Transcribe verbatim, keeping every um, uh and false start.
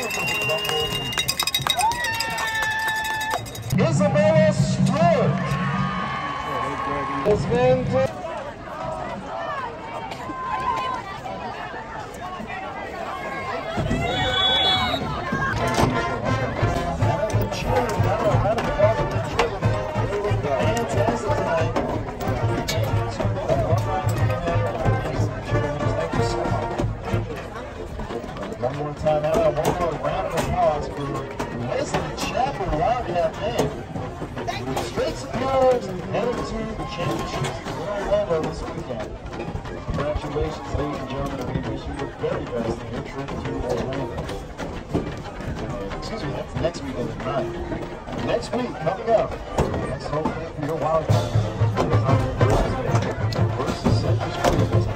Isabella Stewart has been to one more time out, one more round of applause for Wesley Chapel Wildcat Man. Straight superiors heading to the championships in Orlando this weekend. Congratulations, ladies and gentlemen. We wish you the very best in your trip to Orlando. Excuse me, that's next weekend at nine. Next week, coming up, next home game for your Wildcat versus Central Springs.